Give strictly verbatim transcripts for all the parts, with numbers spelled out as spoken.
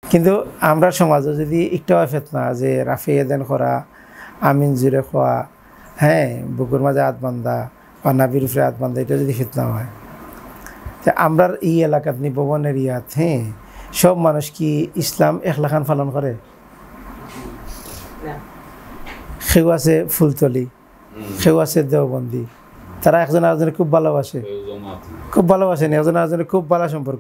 কিন্তু আমরা সমাজে যদি একটু ফেতনা যে রাফিয়ে দেন করা আমিন জুড়ে খোয়া হ্যাঁ বুকুর মাঝে হাত বান্ধা বা নাবির উপরে হাত বান্ধা এটা যদি ফেতনা হয় তো আমরা এই এলাকাত নিবন এরিয়াত হ্যাঁ সব মানুষ কি ইসলাম একলাখান পালন করে? সেও আছে ফুলতলি, সেও আছে দেওবন্দি, তারা একজন আরেকজনে খুব ভালোবাসে, খুব ভালোবাসে না একজন আরেকজনে খুব ভালো সম্পর্ক,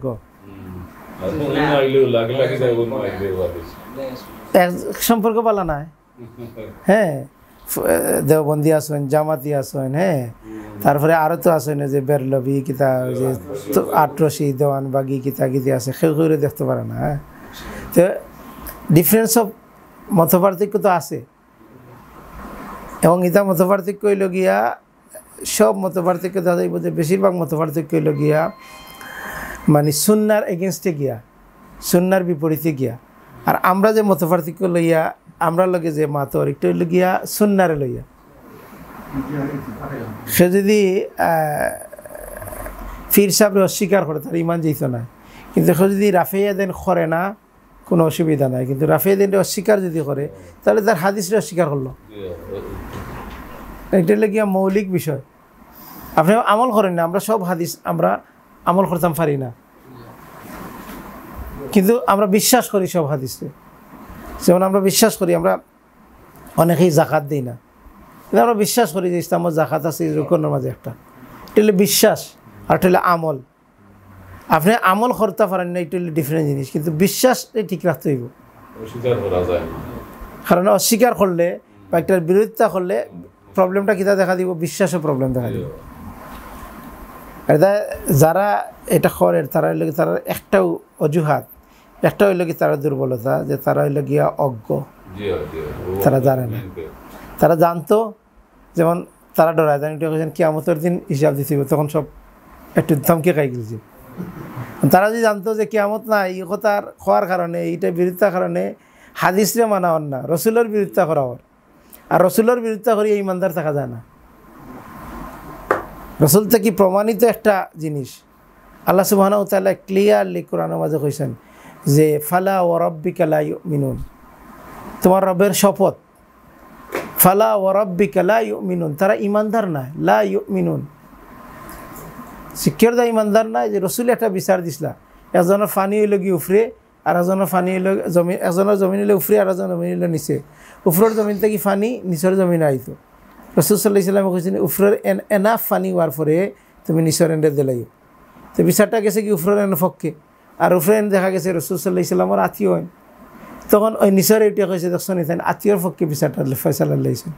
সম্পর্ক ভালো নাই। হ্যাঁ দেওবন্দি আসেন, জামাতি আসেন, হ্যাঁ তারপরে আরও তো আসেন যে বেরলবি কিতা যে আটরশি দেওয়ানবাগি কিতা গীতি আছে সেও করে দেখতে পারে না। হ্যাঁ তো ডিফারেন্স অফ মত পার্থক্য তো আছে এবং এটা মত পার্থক্য হইল গিয়া সব মত পার্থক্য দেখা যাইব যে বেশিরভাগ মত পার্থক্য হইল গিয়া মানে সুন্নার এগেনস্টে গিয়া, সুন্নার বিপরীতে গিয়া। আর আমরা যে মত পার্থক্য লইয়া আমরা লগে যে মাতর একটু হইল গিয়া সুন্নারে লইয়া। সে যদি ফির সাহেবরে অস্বীকার করে তার ইমান যেত না, কিন্তু সে যদি রাফিয়া দেন করে না কোনো অসুবিধা নাই, কিন্তু রাফিয়া দেনটা অস্বীকার যদি করে তাহলে তার হাদিসটা অস্বীকার করলো। এটা হলো গিয়া মৌলিক বিষয়। আপনি আমল করেন না, আমরা সব হাদিস আমরা আমল করতাম পারি না, কিন্তু আমরা বিশ্বাস করি সব হাদিসে। যেমন আমরা বিশ্বাস করি আমরা অনেকেই জাকাত দিই না, কিন্তু আমরা বিশ্বাস করি যে ইসলামত জাকাত আছে রুকনের মাঝে একটা। এটা হলো বিশ্বাস আর এটা হলো আমল। আপনি আমল করতে পারেন না, এটা হলো ডিফারেন্ট জিনিস, কিন্তু বিশ্বাস ঠিক রাখতে হইব। কারণ অস্বীকার করলে বা একটার বিরোধিতা করলে প্রবলেমটা কিতা দেখা দিব, বিশ্বাসও প্রবলেম দেখা দিব। এটা যারা এটা করে তারা হইল তারা একটাও অজুহাত, একটা হইল কি তারা দুর্বলতা যে তারা হইল গিয়া অজ্ঞ, তারা জানে না। তারা জানতো, যেমন তারা ডরায় জানি কিয়ামতের দিন হিসাব দিতে, তখন সব একটু ধমকে খাই গেছে। তারা যদি জানতো যে কিয়ামত না, এই কথার খোয়ার কারণে এইটা বিরোধিতার কারণে হাদিসরে মানা হন না, রসুলের বিরোধিতা করা হর। আর রসুলের বিরোধিতা করি ইমানদার থাকা যায় না। রসুল থেকে প্রমাণিত একটা জিনিস আল্লাহ সুবহানাহু ওয়া তাআলা ক্লিয়ারলি কোরআনের মাঝে কইছেন যে ফালা ওয়া রাব্বিকা লা ইউমিনুন, তোমার রবের শপথ, ফালা ওয়া রাব্বিকা লা ইউমিনুন, তারা ইমানদার না, লা ইউমিনুন শিক্ষার দা ইমানদার না। যে রসুল একটা বিচার দিছিলা, একজনের ফানি হইল গিয়ে উফরে আর একজনের ফানি হইল জমিন, একজনের জমিন হইলে উফরে আর একজনের জমিন হইল নিচে। উফরের জমিন থেকে ফানি নিচের জমিনে আইতো। রসুল সাল্লাল্লাহু আলাইহি ওয়াসাল্লাম কইছেন উফরের এন এনাফ ফানি হওয়ার পরে তুমি নিচের এন্ডে দিলাই। তো বিচারটা গেছে কি উফরের এন পক্ষে, আর উফরের এন দেখা গেছে রসুল সাল্লাল্লাহু আলাইহি ওয়াসাল্লামের আত্মীয় হয়। তখন ওই নিচের এইটা কইছে দেখছেন এখানে আত্মীয়র পক্ষে বিচারটা ফয়সালা লাইছেন।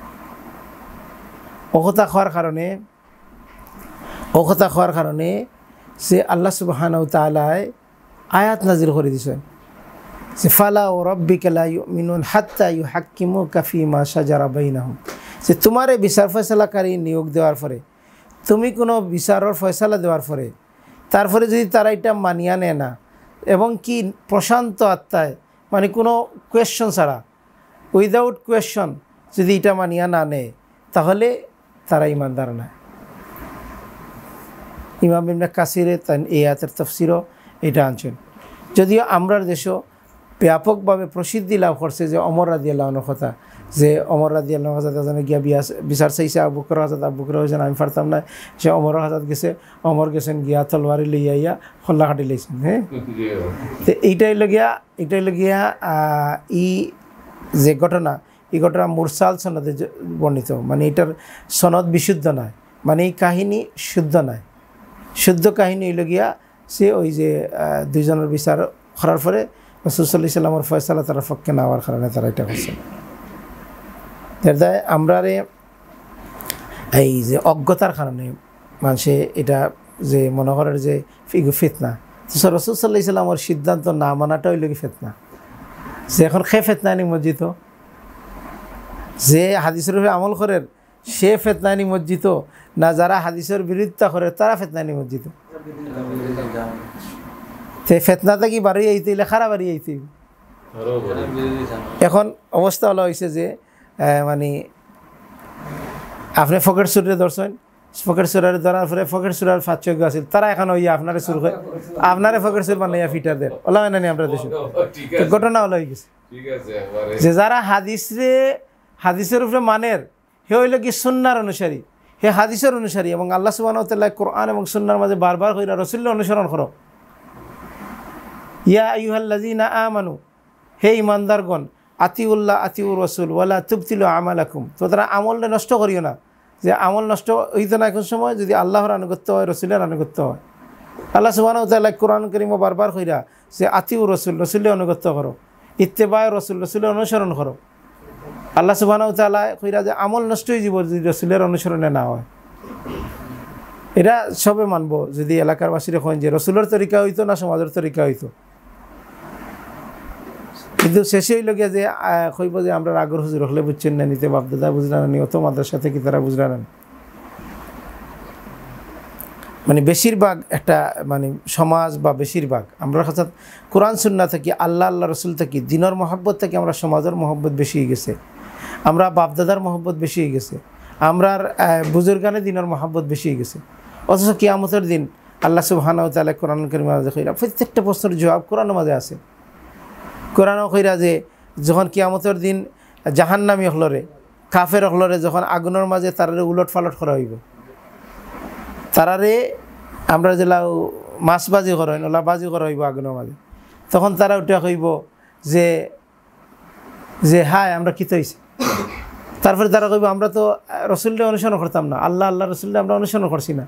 অকথা খাওয়ার কারণে অকথা খাওয়ার কারণে সে আল্লাহ সুবহানাহু ওয়া তাআলা আয়াত নাজিল করে দিয়েছেন যে ফালা ওয়া রাব্বিকা লা ইউমিনুন হাত্তা ইউহাক্কিমুকা ফীমা শাজারা বাইনাহুম, যে তোমার এই বিচার ফয়সালাকারী নিয়োগ দেওয়ার পরে, তুমি কোনো বিচারের ফয়সালা দেওয়ার পরে, তারপরে যদি তারা এটা মানিয়া নেয় না এবং কি প্রশান্ত আত্মায় মানে কোনো কোয়েশ্চন ছাড়া, উইদাউট কোয়েশ্চন যদি এটা মানিয়া না নেয় তাহলে তারা ইমানদার না। ইমাম ইবনে কাসিরে তান এই আয়াতের তাফসিরও এটা আনছেন। যদিও আমরার দেশও ব্যাপকভাবে প্রসিদ্ধি লাভ করছে যে ওমর রাদিয়াল্লাহু আনহুর কথা, যে ওমর রাদিয়াল্লাহু আনহু হাজার গিয়া বিয়াস বিচার চাইছে আবু বকর হাজার, আবু বকর হয়েছেন আমি পারতাম না, সে ওমর হাজার গেছে, ওমর গেছেন গিয়া তলবারি লইয়া ইয়া খল্লা কাটি লইছেন। হ্যাঁ তো এইটাই লগিয়া এইটাই লগিয়া ই যে ঘটনা, এই ঘটনা মুরসাল সনদে বর্ণিত, মানে এটার সনদ বিশুদ্ধ নয়, মানে এই কাহিনী শুদ্ধ নয়। শুদ্ধ কাহিনী হইল গিয়া সে ওই যে দুইজনের বিচার করার পরে রাসূল সাল্লাল্লাহু আলাইহি ওয়াসাল্লামের ফয়সালা তারা পক্ষে না হওয়ার কারণে তারা এটা করছে। আমরা এই যে অজ্ঞতার কারণে মানুষে এটা যে মনে করার যে ফিতনা, রাসূল সাল্লাল্লাহু আলাইহি ওয়াসাল্লামের সিদ্ধান্ত না মানাটা হইল কি ফিতনা। যে এখন খে ফিতনা নিমজ্জিত, যে হাদিসের উপরে আমল করে সে ফিতনা নিমজ্জিত, না যারা হাদিসের বিরোধিতা করে তারা ফিতনা নিমজ্জিত। তে ফিতনাটা কি বাড়ি আইতে হইলে খারাপ বাড়ি আইতে। এখন অবস্থা হলো হয়েছে যে মানে আপনি ফকেট চুরিরে ধরছেন, ফকের সুরার ধরার পরে ফকের সুরার ফাঁচজ্ঞ আছিল তারা এখন ওই আপনারে সুর হয় আপনারে ফকের সুর বানাইয়া ফিটার দেন ওলা হয় না আমরা দেশে ঘটনা হলো হয়ে গেছে যে যারা হাদিসরে হাদিসের উপরে মানের হে হইল কি সুন্নার অনুসারী হে হাদিসের অনুসারী এবং আল্লাহ সুবহানাহু ওয়া তাআলা কোরআন এবং সুন্নার মাঝে বারবার কইরা রাসূলের অনুসরণ করো ইয়া আইয়ুহাল্লাযীনা আমানু হে ঈমানদারগণ আতিউল্লাহ আতিউর রাসূল ওয়ালা তুবতিলু আমালাকুম তো তারা আমলটা নষ্ট করিও না যে আমল নষ্ট হইতো না এখন সময় যদি আল্লাহর আনুগত্য হয় রাসূলের আনুগত্য হয় আল্লাহ সুবহানাহু ওয়া তাআলা কোরআন কারীমে বারবার কইরা যে আতিউর রাসূল রাসূলের আনুগত্য করো ইত্তেবায়ে রাসূল রাসূলের অনুসরণ করো আল্লাহ সুবহানাহু ওয়া তাআলা কইরা যে আমল নষ্ট হয়ে যাব যদি রাসূলের অনুসরণে না হয় এটা সবে মানবো যদি এলাকার বাসীরা কইন যে রাসূলের তরিকা হইতো না সমাজের তরিকা হইতো কিন্তু শেষে হইল গিয়া যে কইব যে আমরা আগর হুজুর হলে বুঝছেন না নিতে বাপ দাদা বুঝলা না অত মাদ্রাসা থেকে তারা বুঝলা না মানে বেশিরভাগ একটা মানে সমাজ বা বেশিরভাগ আমরা কাছে কোরআন সুন্নাহ থেকে আল্লাহ আল্লাহ রসুল থেকে দিনের মহব্বত থেকে আমরা সমাজের মহব্বত বেশি হয়ে গেছে আমরা বাপদাদার মহব্বত বেশি হয়ে গেছে আমরার বুজুর্গানে দিনের মহব্বত বেশি হয়ে গেছে অথচ কিয়ামতের দিন আল্লাহ সুবহানাহু ওয়া তাআলা কোরআন কারীমে মাঝে কইরা প্রত্যেকটা প্রশ্নের জবাব কোরআনের মাঝে আছে কোরআনও কইরা যে যখন কিয়ামতের দিন জাহান্নামী হলরে কাফের হলরে যখন আগুনের মাঝে তারারে উলট ফালট করা হইব তারারে আমরা যেলা মাছবাজি করা হইন ওলাবাজি করা হইব আগুনের মাঝে তখন তারা উঠে কইব যে যে হায় আমরা কী হইছে তারপরে তারা কইব আমরা তো রসুলটা অনুসরণ করতাম না আল্লাহ আল্লাহ রসুলটা আমরা অনুসরণ করছি না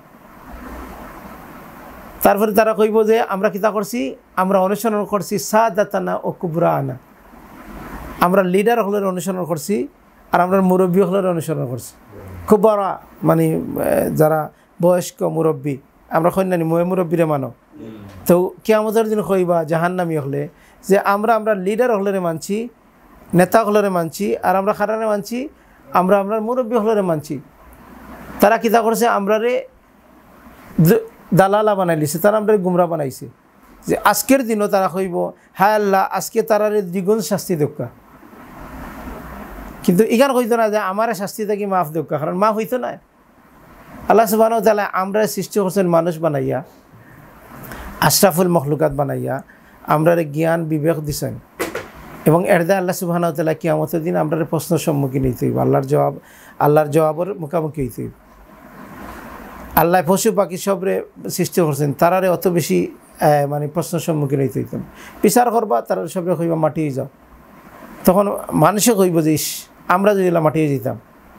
তারপরে তারা কইব যে আমরা কিতা করছি আমরা অনুসরণ করছি সাদাতানা ও কুবরানা আমরা লিডার হলের অনুসরণ করছি আর আমরা মুরব্বী হলের অনুসরণ করছি কুবরা মানে যারা বয়স্ক মুরব্বী আমরা কইনানি ময়ে মুরব্বীরে মানো তো কিয়ামতের দিন কইবা জাহান্নামী হলে যে আমরা আমরা লিডার হলেরে মানছি নেতা হলেরে মানছি আর আমরা খারানে মানছি আমরা আমরা মুরব্বী হলেরে মানছি তারা কিতা করছে আমরারে দালালা বানাই লিছে তারা আমরা গুমরা বানাইছে যে আজকের দিনও তারা কইব হায় আল্লাহ আজকে তারারে দ্বিগুণ শাস্তি দোকা কিন্তু ইগান কইতো না যে আমারে শাস্তি থাকি মাফ দোকা কারণ মাফ হইতো না আল্লাহ সুবহানাহু ওয়া তাআলা আমরা সৃষ্টি করছেন মানুষ বানাইয়া আশরাফুল মখলুকাত বানাইয়া আমরারে জ্ঞান বিবেক দিছেন এবং এরদা আল্লাহ সুবহানাহু ওয়া তাআলা কিয়ামতের দিন আমরারে প্রশ্নের সম্মুখীন হইতে হইব আল্লাহর জবাব আল্লাহর জবাবের মুখামুখি হইতে হইব আল্লাহ পশু পাখি সবরে সৃষ্টি করছেন তারারে অত বেশি মানে প্রশ্নের সম্মুখীন হইতে হইতাম বিচার করবা তারা সবরে কইবা মাটি হয়ে যাও তখন মানুষে কইব যে ইস আমরা যদি ওলা মাটি হয়ে যেতাম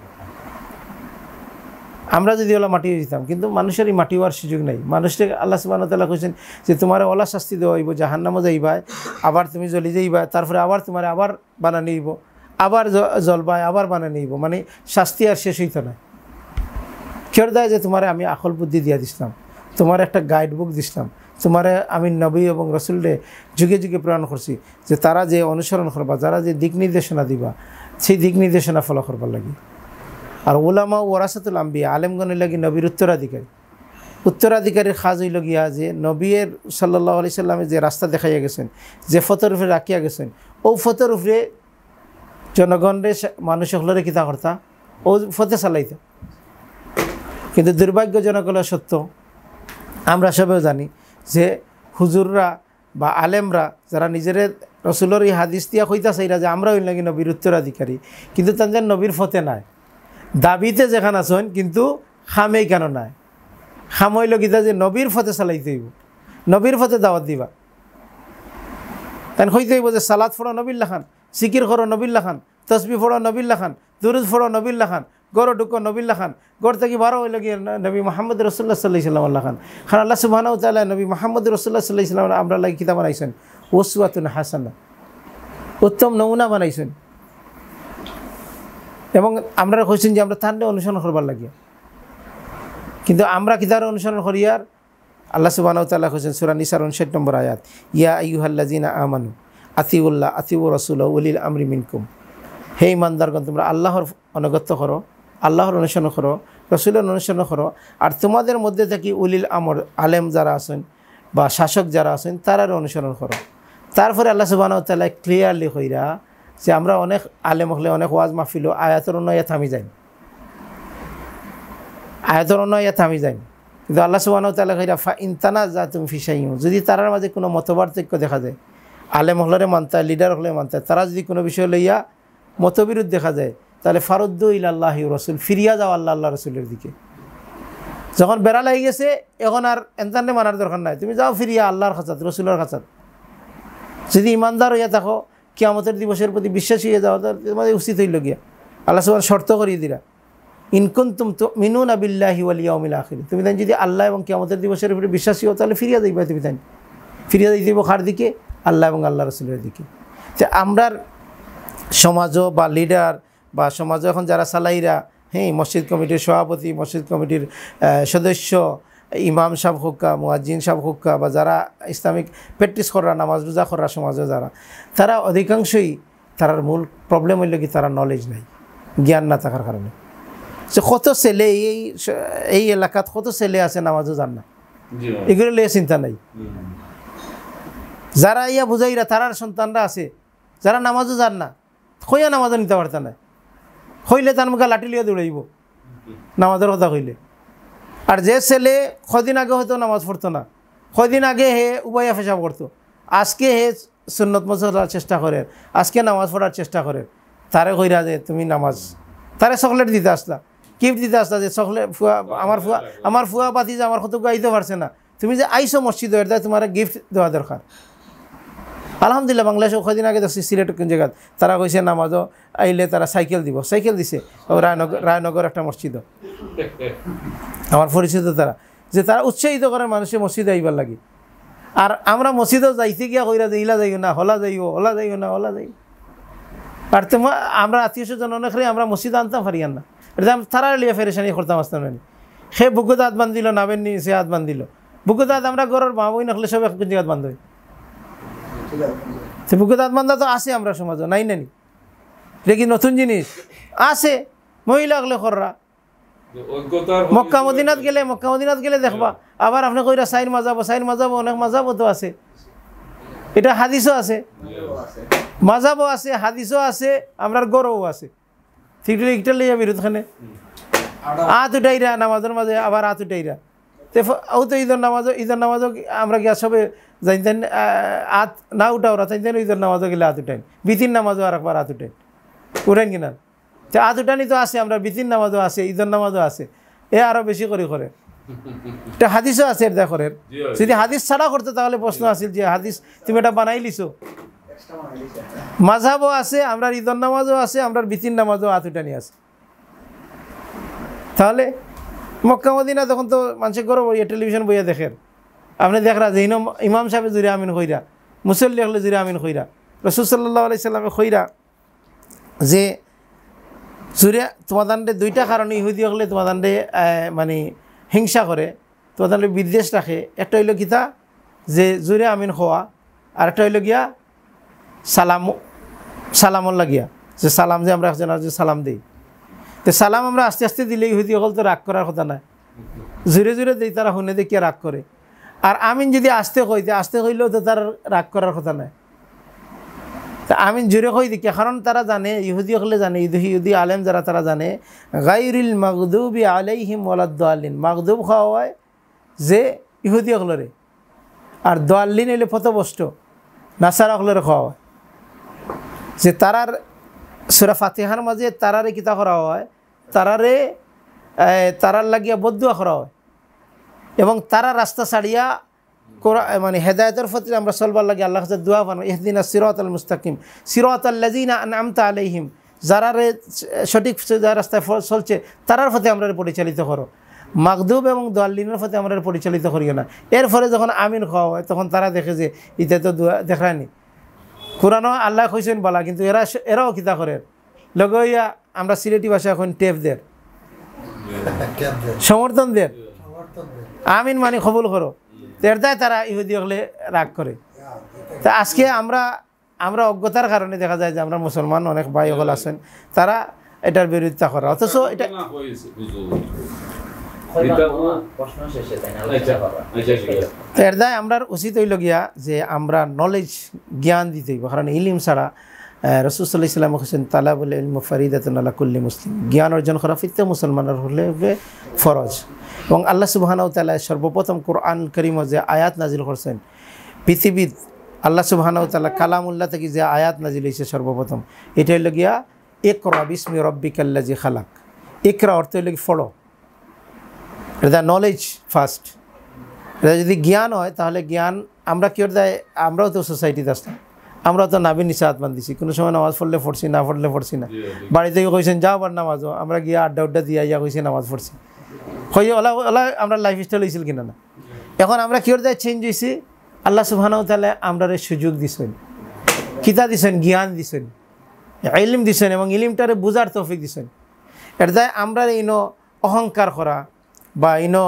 আমরা যদি ওলা মাটি হয়ে যেতাম কিন্তু মানুষের এই মাটি হওয়ার সুযোগ নেই মানুষকে আল্লাহ সুবহানাহু ওয়া তাআলা কইছেন যে তোমার ওলা শাস্তি দেওয়া হইব জাহান্নামে যাইবা আবার তুমি জ্বলি যাইবা তারপরে আবার তোমার আবার বানানি হইব আবার জ্বলবায় আবার বানানি হইব মানে শাস্তি আর শেষ হইতো না কেউ দেয় যে তোমারে আমি আকল বুদ্ধি দিয়া দিছিলাম তোমার একটা গাইড বুক দিছিলাম তোমারে আমি নবী এবং রসুলরে যুগে যুগে প্রেরণ করছি যে তারা যে অনুসরণ করবা যারা যে দিক নির্দেশনা দিবা সেই দিক নির্দেশনা ফলো করবার লাগে আর ওলামা ওয়ারাসাতুল আম্বিয়া আলেমগণের লাগি নবীর উত্তরাধিকারী উত্তরাধিকারীর খাজ হইল গিয়া যে নবীর সাল্লাল্লাহু আলাইহি সাল্লামের যে রাস্তা দেখাইয়া গেছেন যে ফতর উপরে রাখিয়া গেছেন ও ফতর উপরে জনগণরে মানুষ হলরে কিতা করতা ও ফতে চালাইতা কিন্তু দুর্ভাগ্যজনক হলো সত্য আমরা সবেও জানি যে হুজুররা বা আলেমরা যারা নিজের রসুলের এই হাদিস দিয়া কইতা চাইরা যে আমরা হইল নাকি নবীর উত্তরাধিকারী কিন্তু তাদের নবীর ফতে নাই দাবিতে যেখানে আছেন কিন্তু খামেই কেন নাই খাম হইল গীতা যে নবীর ফতে চালাইতে হইব নবীর ফতে দাওয়াত দিবা তাই কইতে হইব যে সালাত ফোড়ো নবিল্লা খান সিকির করো নবিল্লা খান তসবি ফোড়ো নবিল্লা খান দুরুদ ফোড়ো নবিল্লা খান গড় ঢুকো নবিল্লা খান গড় থেকে বারো হইল গিয়ে নবী মোহাম্মদ রসুল্লাহ সাল্লাহ সাল্লাম আল্লাহ খান খান আল্লাহ সুবহানাহু ওয়া তাআলা নবী মোহাম্মদ রসুল্লাহ সাল্লাহ সাল্লাম আমরা লাগি কিতাব বানাইছেন উসওয়াতুন হাসানা উত্তম নমুনা বানাইছেন এবং আমরা কইছেন যে আমরা তার অনুসরণ করবার লাগিয়া কিন্তু আমরা কিতার অনুসরণ করি আর আল্লাহ সুবহানাহু ওয়া তাআলা কইছেন সূরা নিসার উনষাট নম্বর আয়াত ইয়া আইয়ুহাল্লাযিনা আমানু আতিউল্লাহ আতিউ রাসূলাহু উলিল আমরি মিনকুম হে ইমানদারগণ তোমরা আল্লাহর অনুগত্য করো আল্লাহর অনুসরণ করো রসুলের অনুসরণ করো আর তোমাদের মধ্যে থেকে উলিল আমর আলেম যারা আছেন বা শাসক যারা আছেন তারার অনুসরণ করো তারপরে আল্লাহ সুবহানাহু ওয়া তাআলা ক্লিয়ারলি কইরা যে আমরা অনেক আলেম হলে অনেক ওয়াজ মাহফিল আয়াতের অন্য থামি যাই আয়াতর অন্য ইয়া থামি যায় কিন্তু আল্লাহ সুবহানাহু ওয়া তাআলা কইরা ফা ইন তানাযাতুম ফি শাইইন যদি তারার মাঝে কোনো মতপার্থক্য দেখা যায় আলেম হলরে মানতা লিডার হলে মানতা তারা যদি কোনো বিষয় লইয়া মতবিরোধ দেখা যায় তাহলে ফারুদ্দু ইলাল্লাহি ওয়া রাসূল ফিরিয়া যাও আল্লাহ আল্লাহ রাসূলের দিকে যখন বেড়া লাগি গেছে এখন আর এনতানে মানার দরকার নাই তুমি যাও ফিরিয়া আল্লাহর কাছাত রাসূলের কাছাত যদি ইমানদার হইয়া থাকো কিয়ামতের দিবসের প্রতি বিশ্বাসী হয়ে যাও তোমাদের উচিত হইল গিয়া আল্লাহ সুবহানাহু শর্ত করিয়ে দিলা ইন কুনতুম তুমিনুনা বিল্লাহি ওয়াল ইয়াউমিল আখির তুমি তাই যদি আল্লাহ এবং কিয়ামতের দিবসের উপরে বিশ্বাসী হও তাহলে ফিরিয়া যাইবা তুমি তাই ফিরিয়া যাইতে দিব কার দিকে আল্লাহ এবং আল্লাহ রাসূলের দিকে যে আমরার সমাজও বা লিডার বা সমাজও এখন যারা সালাইরা হ্যাঁ মসজিদ কমিটির সভাপতি মসজিদ কমিটির সদস্য ইমাম সাহেব হোক্কা মুয়াজ্জিন সাহেব হোক্কা বা যারা ইসলামিক প্র্যাকটিস করা নামাজ রোজা করা সমাজে যারা তারা অধিকাংশই তারার মূল প্রবলেম হইল কি তারা নলেজ নাই জ্ঞান না থাকার কারণে যে কত ছেলে এই এই এলাকাত কত ছেলে আছে নামাজও জান না এগুলো লিয়ে চিন্তা নাই যারা ইয়া বুঝাইরা তারার সন্তানরা আছে যারা নামাজও জান না কইয়া নামাজও নিতে পারত না হইলে তার মুখে লাঠি লিয়ে দৌড়াইব নামাজের কথা কইলে আর যে ছেলে কদিন আগে হয়তো নামাজ পড়তো না কদিন আগে হে উবাইয়া পেশাব করতো আজকে হে সুন্নত মসলার চেষ্টা করে আজকে নামাজ পড়ার চেষ্টা করে তারে কইরা যে তুমি নামাজ তারে চকলেট দিতে আসলা গিফট দিতে আসলা যে চকলেট ফুয়া আমার ফুয়া আমার ফুয়া পাতি যে আমার কত গাইতে পারছে না তুমি যে আইসো মসজিদ হয়ে যায় তোমার গিফট দেওয়া দরকার আলহামদুলিল্লাহ বাংলাদেশে কদিন আগে দেখছি সিলেট কোন জায়গাত তারা কইছে নামাজও আইলে তারা সাইকেল দিব সাইকেল দিছে রায়নগর রায়নগর একটা মসজিদ আমার পরিচিত তারা যে তারা উৎসাহিত করে মানুষের মসজিদে আইবার লাগে আর আমরা মসজিদও যাইতে গিয়া কইরা যে ইলা যাইও না হলা যাইও হলা যাইও না হলা যাই আর তোমার আমরা আত্মীয় স্বজন অনেক আমরা মসজিদ আনতাম পারিয়ান না এটা তারা লিয়ে ফেরেশানি করতাম আসতাম না সে বুকুত হাত বান্ধিল নাবেন নি সে হাত বান্ধিল বুকুত হাত আমরা ঘরের মা বই নখলে সব এক জায়গাত বান্ধ সে বুকুত হাত বান্ধা তো আছে আমরা সমাজও নাই নানি এটা কি নতুন জিনিস আছে মহিলা হলে খররা মক্কা মদিনাত গেলে মক্কা মদিনাত গেলে দেখবা আবার আপনি কইরা সাইন মাজাবো সাইন মাজাবো অনেক মাজাবো তো আছে এটা হাদিসও আছে মাজাবও আছে হাদিসও আছে আমরার গরও আছে ঠিক একটা লইয়া বিরোধখানে আত উঠাইরা নামাজের মাঝে আবার আত উঠাইরা তে ও তো ঈদের নামাজও ঈদের নামাজও আমরা গিয়া সবে জানতেন আত না উঠা ওরা জানতেন ঈদের নামাজও গেলে আত উঠাইন বিতির নামাজও আর একবার আত উঠাইন উঠাইন কিনা তো আত উঠানি তো আছে আমরা বিতির নামাজও আছে ঈদের নামাজও আছে এ আরও বেশি করে করে এটা হাদিসও আছে এটা করেন যদি হাদিস ছাড়া করতো তাহলে প্রশ্ন আছিল যে হাদিস তুমি এটা বানাই লিছো মাযহাবও আছে আমরা ঈদের নামাজও আছে আমরা বিতির নামাজও আত উঠানি আছে তাহলে মক্কা মদিনা তখন তো মানুষের ঘরে বইয়া টেলিভিশন বইয়া দেখেন আপনি দেখরা যে ইমাম সাহেব জুরে আমিন খইরা মুসল্লি হলে জুরে আমিন খইরা রাসূল সাল্লাল্লাহু আলাইহি সাল্লামে খইরা যে জুরে তোমাদের দুইটা কারণে ইহুদি হলে তোমাদের মানে হিংসা করে তোমাদের বিদ্বেষ রাখে একটা হইল গীতা যে জুরে আমিন খোয়া আর একটা হইল গিয়া সালাম সালামর লাগিয়া যে সালাম যে আমরা একজনের যে সালাম দিই তো সালাম আমরা আস্তে আস্তে দিলে ইহুদি হল তো রাগ করার কথা না জোরে জোরে দিই তারা শুনে দেখিয়া রাগ করে আর আমিন যদি আস্তে কইতে আস্তে কইলেও তো তার রাগ করার কথা নাই তা আমিন জোরে কই দেখি কারণ তারা জানে ইহুদি হলে জানে ইহুদি ইহুদি আলেম যারা তারা জানে গায়রিল মাগদুবি আলাইহিম ওয়ালাদ-দাল্লিন মাগদুব খাওয়া হয় যে ইহুদি হলরে আর দাল্লিন এলে পথভ্রষ্ট নাসারা হলরে খাওয়া হয় যে তারার সূরা ফাতিহার মাঝে তারারে কিতা করা হয় তারারে তারার লাগিয়া বদুয়া করা হয় এবং তারা রাস্তা ছাড়িয়া মানে হেদায়েতের প্রতি আমরা চলবার লাগে আল্লাহর কাছে দোয়া বানাই ইহদিনাস সিরাতাল মুস্তাকিম সিরাতাল লাযিনা আনআমতা আলাইহিম যারারে সঠিক রাস্তায় চলছে তারার প্রতি আমরা পরিচালিত করো মাগদুব এবং দাল্লিনের প্রতি আমরা পরিচালিত করিও না এর ফলে যখন আমিন খাওয়া হয় তখন তারা দেখে যে ইতে তো দোয়া দেখায়নি কোরআনও আল্লাহ কইছেন বলা কিন্তু এরা এরাও কিতা করে লগইয়া আমরা সিলেটি ভাষা এখন টেপ দের সমর্থন দের আমিন মানে কবুল করো এর দায় তারা ইহুদি হলে রাগ করে তা আজকে আমরা আমরা অজ্ঞতার কারণে দেখা যায় যে আমরা মুসলমান অনেক ভাই হল আছেন তারা এটার বিরোধিতা করে অথচ এটা এর দায় আমরা উচিত হইল গিয়া যে আমরা নলেজ জ্ঞান দিতে হইব কারণ ইলিম ছাড়া রাসূল সাল্লাল্লাহু আলাইহি ওয়াসাল্লাম বলেছেন তালাবুল ইলমি ফারিদাতুন আলা কুল্লি মুসলিম, জ্ঞান অর্জন করা প্রত্যেক মুসলমানের হলে ফরজ। এবং আল্লাহ সুবহানাহু ওয়া তাআলা সর্বপ্রথম কোরআন কারীমে যে আয়াত নাজিল করছেন পৃথিবীর, আল্লাহ সুবহানাহু ওয়া তাআলা কালামুল্লাহ থেকে যে আয়াত নাজিল হয়েছে সর্বপ্রথম, এটা হইল গিয়া ইকরা বিসমি রাব্বিকাল্লাযী খালাক। ইকরা অর্থ হইল কি ফলো, এটা নলেজ ফার্স্ট। এটা যদি জ্ঞান হয় তাহলে জ্ঞান আমরা কি দেয়, আমরাও তো সোসাইটিতে আসতাম, আমরাও তো নাবি নিচে হাত বান্ধিছি, কোনো সময় নামাজ পড়লে পড়ছি না পড়লে পড়ছি না, বাড়ি থেকে কইছেন যাও আবার নামাজও, আমরা গিয়া আড্ডা উড্ডা দিয়া ইয়া কইছি নামাজ পড়ছি, হয়ে ওলা ওলা আমরা লাইফ স্টাইল হয়েছিল কিনা না। এখন আমরা কি দেয় চেঞ্জ হয়েছি, আল্লাহ সুবহানাহু ওয়া তাআলা আমরা সুযোগ দিছেন, কিতা দিছেন, জ্ঞান দিছেন, ইলম দিছেন, এবং ইলমটারে বুঝার তৌফিক দিছেন। এটা দেয় আমরা ইনো অহংকার করা বা ইনো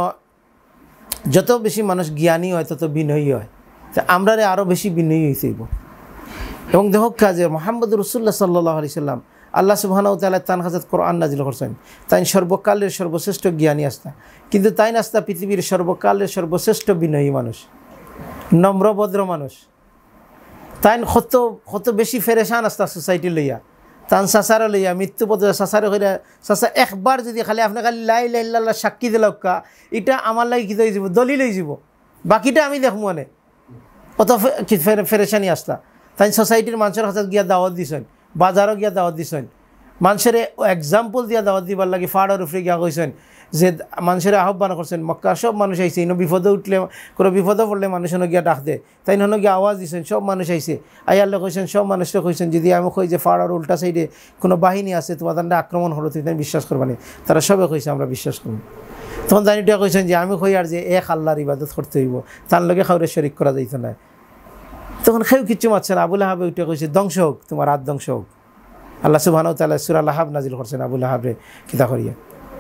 যত বেশি মানুষ জ্ঞানী হয় তত বিনয়ী হয়, তা আমরা আরও বেশি বিনয়ী হয়েছেইব। এবং দেখো কাজে মুহাম্মদ রাসূলুল্লাহ সাল্লাল্লাহু আলাইহি সাল্লাম আল্লাহ সুবহানাহু ওয়া তাআলা তার কাছে কোরআন নাজিল করছেন, তাই সর্বকালের সর্বশ্রেষ্ঠ জ্ঞানী আসতা, কিন্তু তাই নাস্তা পৃথিবীর সর্বকালের সর্বশ্রেষ্ঠ বিনয়ী মানুষ, নম্রভদ্র মানুষ। তাই কত কত বেশি ফেরেশান আসতা সোসাইটি লইয়া, তান সাসারে লইয়া মৃত্যু পথে সাসারে হইয়া সাসা একবার যদি খালি আপনি খালি লা ইলাহা ইল্লাল্লাহ সাক্ষী দিল কা, এটা আমার লাগি কী হয়ে যাব, দলিল হয়ে যাব, বাকিটা আমি দেখব মনে অত ফেরেশানি আসতা। তাই সোসাইটির মানুষের কাছে গিয়া দাওয়াত দিছেন, বাজারও গিয়া দাওয়াত দিছেন, মানুষের এক্সাম্পল দিয়া দাওয়াত দিবার লাগে ফাড়ার উপরে গিয়া কইছেন যে মানুষের আহ্বান করছেন, মক্কার সব মানুষ আইছে, ইনো বিপদে উঠলে কোনো বিপদে পড়লে মানুষ গিয়া ডাক দে, তাই হনো গিয়া আওয়াজ দিছেন, সব মানুষ আইছে, আইয়াল্লে কইছেন সব মানুষরা কইছেন যদি আমি কই যে ফাড়ার উল্টা সাইডে কোনো বাহিনী আছে তোমাদের আক্রমণ হলো তুই বিশ্বাস করবানি, তারা সবে কইছে আমরা বিশ্বাস করব। তখন তাই এটা কইছেন যে আমি কই আর যে এক আল্লাহর ইবাদত করতে হইব, তার লগে খাওয়ারে শরিক করা যাইত না। তখন কেউ কিচ্ছু মারছে না, আবুল আহাবে উঠে কইছে ধ্বংস হোক, তোমার হাত ধ্বংস হোক। আল্লাহ সুবহানাহু ওয়া তাআলা সূরা লাহাব নাজিল করছেন আবুল আহাবরে কিতা করিয়া।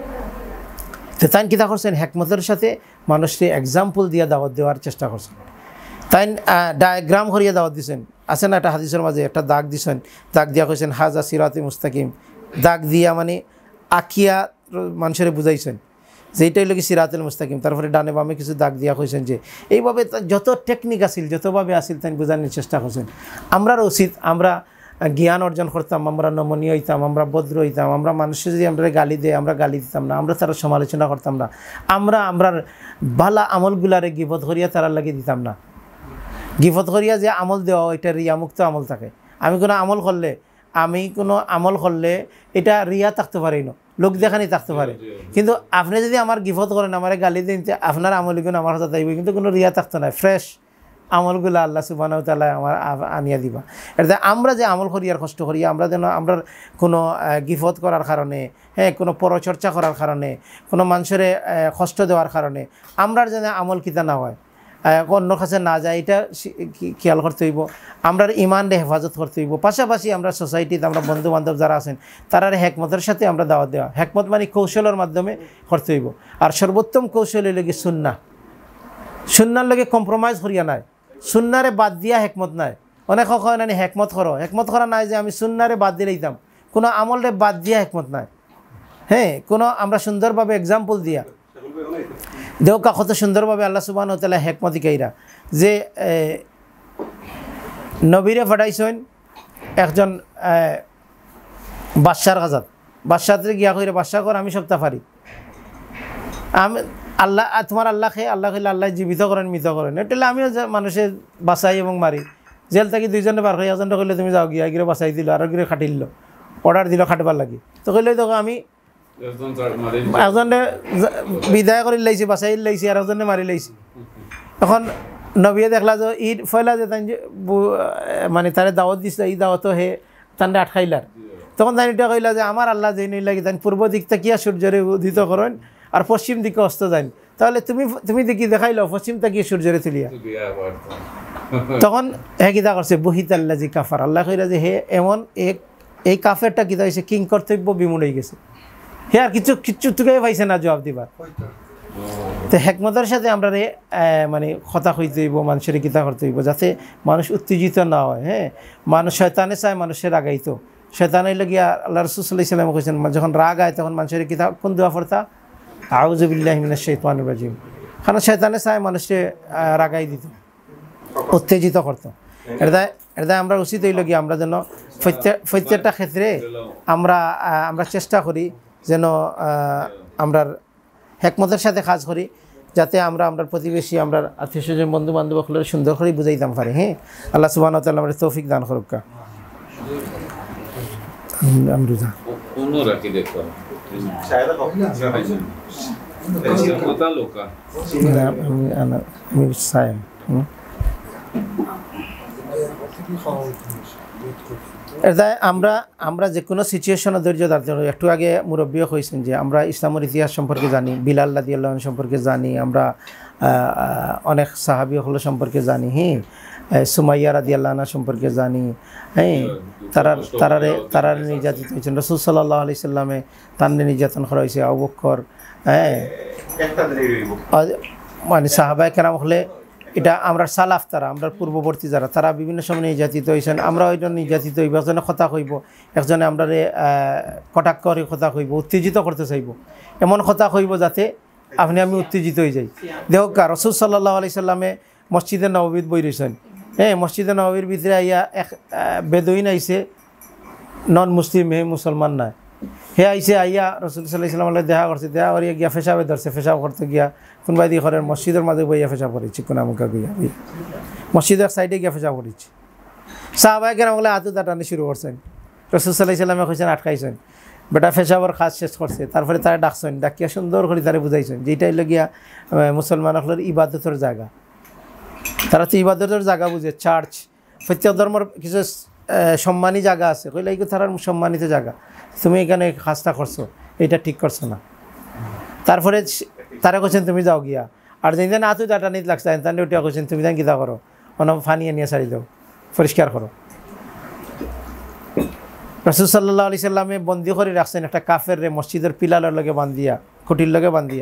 তো তাই কিতা করছেন, হেকমতের সাথে মানুষকে এক্সাম্পল দিয়া দাওয়াত দেওয়ার চেষ্টা করছেন। তাই ডায়াগ্রাম করিয়া দাওয়াত দিছেন, আছে না একটা হাদিসের মাঝে একটা দাগ দিছেন, দাগ দিয়া কইছেন হাজা সিরাতে মুস্তাকিম, দাগ দিয়া মানে আঁকিয়া মানুষের বুঝাইছেন যে এইটাই লোক সিরাতুল মুস্তাকিম। তারপরে ডানে বামে কিছু দাগ দিয়া কইছেন যে এইভাবে যত টেকনিক আসিল যতভাবে আসিল তাই বোঝানোর চেষ্টা করছেন। আমরার উচিত আমরা জ্ঞান অর্জন করতাম, আমরা নমনীয় হইতাম, আমরা ভদ্র হইতাম, আমরা মানুষের যদি আমরা গালি দেয় আমরা গালি দিতাম না, আমরা তারা সমালোচনা করতাম না, আমরা আমরার ভালা আমলগুলারে গিবত করিয়া তারা লাগিয়ে দিতাম না। গিবত করিয়া যে আমল দেওয়া এটা রিয়ামুক্ত আমল থাকে। আমি কোনো আমল করলে আমি কোনো আমল করলে এটা রিয়া থাকতে পারি না, লোক দেখানি থাকতে পারে, কিন্তু আপনি যদি আমার গিফত করেন আমার গালি দিন আপনার আমলগুলো আমার হাতে থাকবে, কিন্তু কোনো রিয়া থাকতো না, ফ্রেশ আমলগুলো আল্লাহ সুবহানাহু ওয়া তাআলা আমার আনিয়া দিবা। এটা আমরা যে আমল করি আর কষ্ট করি, আমরা যেন আমরা কোনো গিফত করার কারণে, হ্যাঁ কোনো পরচর্চা করার কারণে, কোনো মানুষের কষ্ট দেওয়ার কারণে আমরা যেন আমল কিতা না হয়, অন্য কাছে না যায়, এটা খেয়াল করতে হইব। আমরা ইমানরে হেফাজত করতে হইব। পাশাপাশি আমরা সোসাইটিতে আমরা বন্ধু বান্ধব যারা আছেন তারা হেকমতের সাথে আমরা দাওয়াত দেওয়া, হেকমত মানে কৌশলের মাধ্যমে করতে হইব। আর সর্বোত্তম কৌশল লাগে সুন্নাহ, সুন্নার লগে কম্প্রোমাইজ করিয়া নাই, সুন্নারে বাদ দিয়া হেকমত নাই। অনেক হয় না হেকমত করো, হেকমত করা নাই যে আমি সুন্নারে বাদ দিয়ে দিতাম, কোনো আমলরে বাদ দিয়া হেকমত নাই। হ্যাঁ কোনো আমরা সুন্দরভাবে এক্সাম্পল দিয়া দেও কা কত সুন্দরভাবে আল্লাহ সুবহানাহু ওয়া তাআলা হেকমত দিকাইরা যে নবীরে ফাটাইছেন একজন বাদশার কাজাত, বাদশাতে গিয়া কইরা বাদশা কর আমি সপ্তাহ পারি, আমি আল্লাহ তোমার আল্লাহ খেয়ে আল্লাহ খেলে আল্লাহ জীবিত করেন মৃত করেন, এটা আমিও মানুষের বাঁচাই এবং মারি। জেল থাকি দুইজনে বার খাই, একজনটা কইলে তুমি যাও গিয়া গিয়ে বাঁচাই দিল, আর গিয়ে খাটিল, অর্ডার দিল খাটবার লাগি, তো কইলে দেখো আমি একজনে বিদায় করে লাইছি বাঁচাই লাইছি আর একজনে মারি লাইছি। এখন নবীয়ে দেখলা যে ঈদ ফয়লা যে তাই মানে তারে দাওয়াত দিছে, এই দাওয়াতও হে তান্ডে আটকাইলার। তখন তাই এটা কইলা যে আমার আল্লাহ যে নই লাগি তাই পূর্ব দিক তাকিয়া সূর্যরে উদিত করেন আর পশ্চিম দিকে অস্ত যান, তাহলে তুমি তুমি দেখি দেখাইল পশ্চিম তাকিয়ে সূর্যরে তুলিয়া। তখন হে কিতা করছে বহিত আল্লাহ জি কাফার, আল্লাহ কইলা যে হে এমন এক এই কাফেরটা কিতা হয়েছে কিং কর্তব্য বিমূঢ় হয়ে গেছে, হে আর কিছু কিচ্ছু তুকে পাইছে না জবাব দিবার। তো হেকমতের সাথে আমরা মানে কথা হইতে হইব, মানুষের কিতা করতে হইব যাতে মানুষ উত্তেজিত না হয়। হ্যাঁ মানুষ শয়তানে চায় মানুষের রাগাইতো, শয়তানের লগিয়া আল্লাহ রাসূল সাল্লাল্লাহু আলাইহি ওয়াসাল্লাম কইছেন যখন রাগ আয় তখন মানুষের কিতা কোন দোয়া পড়তা, আউযু বিল্লাহি মিনাশ শাইতানির রাজিম। কারণ শয়তানে চায় মানুষকে রাগাই দিত, উত্তেজিত করতো। এটা এটা আমরা উচিত হইল গিয়ে আমরা যেন প্রত্যেকটা ক্ষেত্রে আমরা আমরা চেষ্টা করি যেন আমরা হেকমতের সাথে কাজ করি, যাতে আমরা আমরা প্রতিবেশী আমরা আত্মীয় স্বজন বন্ধু বান্ধব সকলের সুন্দর করে বুঝাইতাম পারি। হ্যাঁ, আল্লাহ সুবহানাহু ওয়া তাআলা আমাদের তৌফিক দান করুক। আমরুজা এটা আমরা আমরা যে কোনো সিচুয়েশনে ধৈর্য ধরতে হবে। একটু আগে মুরব্বীও কইছেন যে আমরা ইসলামের ইতিহাস সম্পর্কে জানি, বিলাল রাদিয়াল্লাহু আনহু সম্পর্কে জানি, আমরা অনেক সাহাবী হল সম্পর্কে জানি, হ্যাঁ, সুমাইয়া রাদিয়াল্লাহু আনহা সম্পর্কে জানি, হ্যাঁ, তারা তারারে তারা নির্যাতিত হয়েছেন, রাসূল সাল্লাল্লাহু আলাইহি সাল্লামে তার নির্যাতন করা হয়েছে, আবু বকর, হ্যাঁ, মানে সাহাবায়ে কেরাম হলে এটা আমরা সালাফ, তারা আমরা পূর্ববর্তী যারা তারা বিভিন্ন সময় নির্যাতিত হয়েছেন, আমরা ওইটা নির্যাতিত হইব, একজনে কথা কইব, একজনে আমরা কটাক্ষ করে কথা কইব, উত্তেজিত করতে চাইব, এমন কথা কইব যাতে আপনি আমি উত্তেজিত হয়ে যাই। দেখো কা রাসূল সাল্লাল্লাহু আলাইহি সাল্লামে মসজিদে নববীত বই রয়েছেন, হ্যাঁ, মসজিদে নববীর ভিতরে আইয়া এক বেদুইন আইছে, নন মুসলিম, হে মুসলমান না, হে আইসে আইয়া রাসূল সাল্লাল্লাহু আলাইহি সাল্লাম দেখা করছে, দেখা করিয়া গিয়া পেশাবে ধরছে, পেশাব করতে গিয়া কোনবাই দিয়ে ঘরের মসজিদের মাঝে বইয়া পেশাব করেছি, কোনামুখা গিয়া মসজিদের সাইডে গিয়া পেশাব করেছি। সাহাবায়ে কেরাম বলে হাতু দাটানি শুরু করছেন, রাসূল সাল্লাল্লাহু আলাইহি সাল্লামে কইছেন আটকাইছেন, বেটা পেশাবর কাজ শেষ করছে, তারপরে তারা ডাকছেন, ডাকিয়া সুন্দর করে তারা বুঝাইছেন যে এইটাই লগিয়া মুসলমান হলের ইবাদতের জায়গা, তারা তো ইবাদতের জায়গা বুঝে, চার্চ, প্রত্যেক ধর্মের কিছু সম্মানী জায়গা আছে, কইলে এইগুলো তার সম্মানিত জায়গা, তুমি এখানে কাজটা করছো, এটা ঠিক করছো না। তারপরে তারা কইছেন তুমি যাও গিয়া, আর যেদিন আতু ডাটা নিতে লাগছে তাহলে ওটা কইছেন তুমি যেন কিতা করো, অন ফানিয়ে নিয়ে সারি দাও, পরিষ্কার করো। রাসূল সাল্লাল্লাহু আলাইহি সাল্লামে বন্দী করে রাখছেন একটা কাফের রে মসজিদের পিলারের লগে বান্ধিয়া, খুঁটির লগে বান্ধিয়া।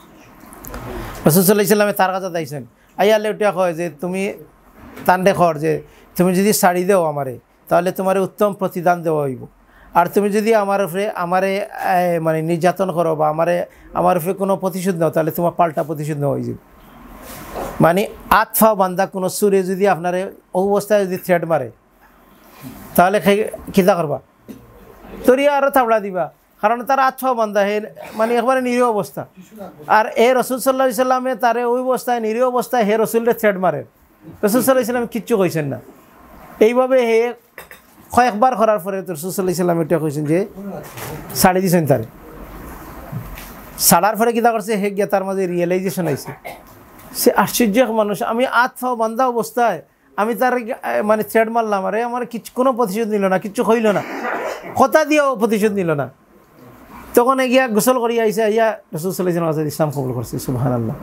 রাসূল সাল্লাল্লাহু আলাইহি সাল্লামে তার কাছে দাইছেন, আইয়া লেউটিয়া কয় যে তুমি তান দেখর যে তুমি যদি শাড়ি দেও আমারে তাহলে তোমার উত্তম প্রতিদান দেওয়া হইব, আর তুমি যদি আমার উপরে আমারে মানে নির্যাতন করো বা আমারে আমার উপরে কোনো প্রতিশোধ নাও তাহলে তোমার পাল্টা প্রতিশোধ নেওয়া হয়ে যাবে। মানে আতফা বান্ধা কোনো সুরে যদি আপনার অবস্থায় যদি থ্রেড মারে তাহলে কিতা করবা, তরিয়া আরও থাবড়া দিবা, কারণ তার আতফা বান্ধা হে মানে একবারে নিরীহ অবস্থা। আর এ রসুল সাল্লাল্লাহু আলাইহি সাল্লামে তারে ওই অবস্থায় নিরীহ অবস্থায় হে রসুলরে থ্রেড মারে, রসুল সাল্লাল্লাহু আলাইহি সাল্লাম কিচ্ছু কইছেন না। এইভাবে হে কয়েকবার করার পরে তো রাসূল সাল্লাল্লাহু আলাইহি সাল্লাম এটা কইছেন যে ছাড়ি দিয়েছেন তারে। ছাড়ার পরে কিতা করছে, হে গিয়া তার মাঝে রিয়েলাইজেশন আইছে, সে আশ্চর্য মানুষ, আমি আতফা বান্ধা অবস্থায় আমি তার মানে থ্রেড মারলাম, আরে আমার কিছু কোনো প্রতিশোধ নিল না, কিচ্ছু হইল না, কথা দিয়েও প্রতিশোধ নিল না। তখন গিয়া গোসল করিয়া আইসে, আইয়া রাসূল সাল্লাল্লাহু আলাইহি ওয়াসাল্লাম ইসলাম কবুল করছে, সুবহানাল্লাহ।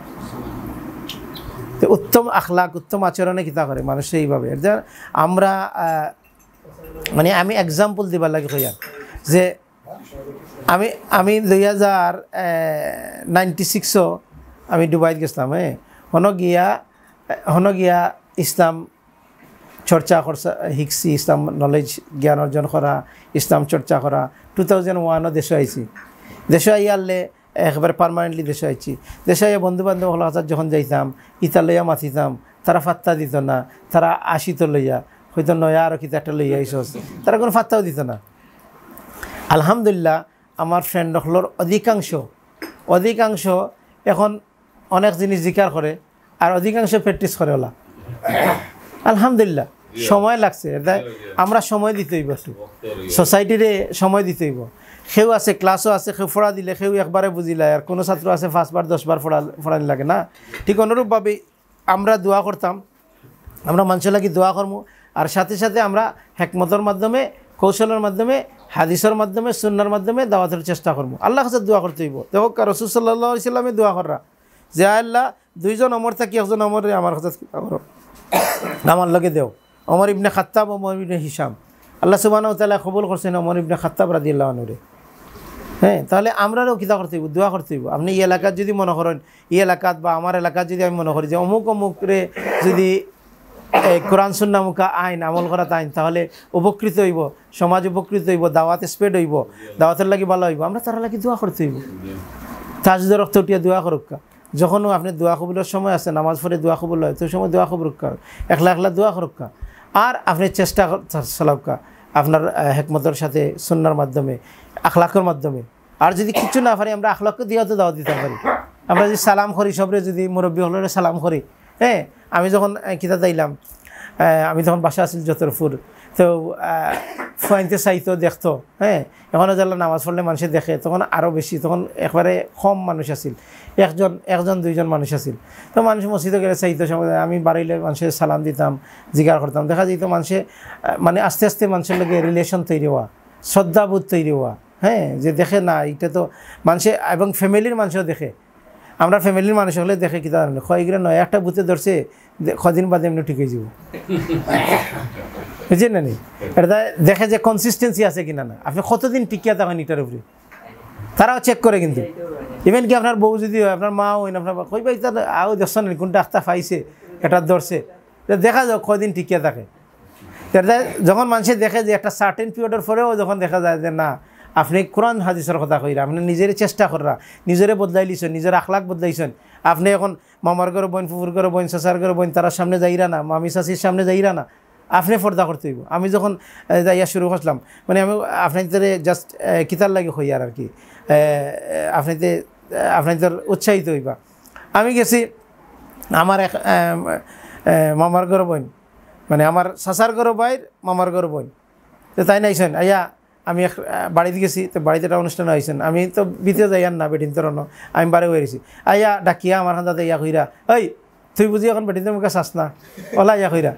তো উত্তম আখলাক, উত্তম আচরণে কিতা করে মানুষ এইভাবে। আমরা মানে আমি এক্সাম্পল দিবার লাগে কইয়া যে আমি আমি দুই হাজার নাইনটি সিক্সও আমি দুবাইত গেছিলাম, হ্যাঁ, হন গিয়া হন গিয়া ইসলাম চর্চা করছা শিখছি, ইসলাম নলেজ জ্ঞান অর্জন করা, ইসলাম চর্চা করা। টু থাউজেন্ড ওয়ানও দেশে আইছি, দেশে আই আনলে একবারে পারমানেন্টলি দেশে আইছি। দেশে আইয়া বন্ধু বান্ধব হল হাজার যখন যাইতাম, ইতা লইয়া মাতিতাম, তারা ফাত্তা দিত না, তারা আসিত লইয়া হয়তো নয়া আরও কিতা একটা লইয়া আইস, তারা কোনো ফাত্তাও দিত না। আলহামদুলিল্লাহ আমার ফ্রেন্ড হলোর অধিকাংশ অধিকাংশ এখন অনেক জিনিস জিকার করে আর অধিকাংশ প্র্যাকটিস করে ওলা, আলহামদুলিল্লাহ। সময় লাগছে, আমরা সময় দিতে হইব, একটু সোসাইটিরে সময় দিতে হইব। সেও আছে ক্লাসও আছে, সেও ফোড়া দিলে সেও একবারে বুঝিলে, আর কোনো ছাত্র আছে পাঁচবার দশবার ফোড়া ফোড়ানি লাগে না। ঠিক অনুরূপভাবে আমরা দোয়া করতাম, আমরা মানুষের লাগি দোয়া করবো, আর সাথে সাথে আমরা হেকমতের মাধ্যমে, কৌশলের মাধ্যমে, হাদিসের মাধ্যমে, সুন্নার মাধ্যমে দাওয়াতের চেষ্টা করবো। আল্লাহ কাছে দোয়া করতে হইব। দেখো রাসূল সাল্লাল্লাহু আলাইহি সাল্লামে দোয়া করা যে আল্লাহ দুইজন অমর থাকি একজন অমর আমার কাছে আমার লগে দেও, Omar ibn Khattab, Omar ibn Hisham. আল্লাহ সুবহানাহু ওয়া তাআলা কবুল করছেন ওমর ইবনে খাত্তাব রাদিয়াল্লাহু আনহু। হ্যাঁ, তাহলে আমরাও কিতা করতে হইব, দোয়া করতে হইব। আপনি এই এলাকাত যদি মনে করেন, এই এলাকাত বা আমার এলাকাত যদি আমি মনে করি যে অমুক অমুকরে যদি কোরআন সুন্নাহ মুখা আইন আমল করা আইন, তাহলে উপকৃত হইব, সমাজ উপকৃত হইব, দাওয়াত স্প্রেড হইব, দাওয়াতের লাগি ভালো হইব, আমরা তারা লাগি দোয়া করতে হইব। তাজুদের রক্ত উঠিয়া দোয়া করুকা, যখনও আপনি দোয়া কবুলের সময় আছে, নামাজ পড়ে দোয়া কবুল হয়, তো সময় দোয়া কবুরকা, একলা একলা দোয়া করুকা, আর আপনি চেষ্টা চালাউকা আপনার হেকমতের সাথে সুন্নার মাধ্যমে আখলাকের মাধ্যমে। আর যদি কিছু না পারি আমরা আখলাককে দিয়েও তো দাওয়াত দিতে পারি। আমরা যদি সালাম করি সবরে, যদি মুরব্বী হলে সালাম করি। হ্যাঁ, আমি যখন কিতা দিলাম, আমি তখন বাসা আসিল যতরপুর, তো ফুয়াইতে চাইতো দেখতো। হ্যাঁ, এখনও যারা নামাজ পড়লে মানুষে দেখে, তখন আরও বেশি, তখন একবারে কম মানুষ আসিল, একজন একজন দুইজন মানুষ আসিল। তো মানুষ মসজিদে গেলে চাইতো, আমি বাড়িলে মানুষের সালাম দিতাম, জিজ্ঞাসা করতাম। দেখা যেত মানুষে মানে আস্তে আস্তে মানুষের লগে রিলেশন তৈরি হওয়া, শ্রদ্ধাবোধ তৈরি হওয়া। হ্যাঁ, যে দেখে না এটা তো মানুষে, এবং ফ্যামিলির মানুষও দেখে। আমরা ফ্যামিলির মানুষ হলে দেখে কি তার কয়েকগুলো নয় একটা বুথে ধরছে, কদিন বাদে এমনি ঠিক হয়ে যাব, বুঝছেন না নি? এটা দেখে যে কনসিস্টেন্সি আছে কিনা না, আপনি কতদিন টিকিয়া থাকেন এটার উপরে, তারাও চেক করে। কিন্তু ইভেন কি আপনার বউ যদি হয়, আপনার মা হয় না, আপনার কই ভাই তার আও দেখছেন কোনটা আখতা পাইছে, এটা ধরছে, দেখা যাও কয়দিন টিকিয়া থাকে। যখন মানুষে দেখে যে একটা সার্টেন পিরিয়ডের পরেও যখন দেখা যায় যে না আপনি কোরআন হাদিসের কথা কইরা, আপনি নিজের চেষ্টা করা, নিজেরে বদলাই লিছেন, নিজের আখলাক বদলাইছেন। আপনি এখন মামার ঘরে বোন, ফুফুর ঘরে বোন, চাচার ঘরে বোন, তার সামনে যাইরা না, মামি চাচির সামনে যাইরা না, আপনি পর্দা করতে হইব। আমি যখন যাইয়া শুরু করলাম, মানে আমি আপনাদের জাস্ট কিতার লাগে হই আর কি, আপনাতে আপনাদের উৎসাহিত হইবা। আমি গেছি আমার এক মামার ঘরে বোন, মানে আমার চাচার ঘরে বাইর, মামার ঘরে বোন, তো তাই নাইছেন আইয়া, আমি এক বাড়িতে গেছি, তো বাড়িতে একটা অনুষ্ঠান হয়েছেন, আমি তো বিতে যাই আর না বেটিন তরণ, আমি বাড়ি হয়েছি। আইয়া ডাকিয়া আমার হাতে ইয়া কইরা, ওই তুই বুঝি এখন বেটিন তোর মুখে চাস না, ওলা ইয়া কইরা,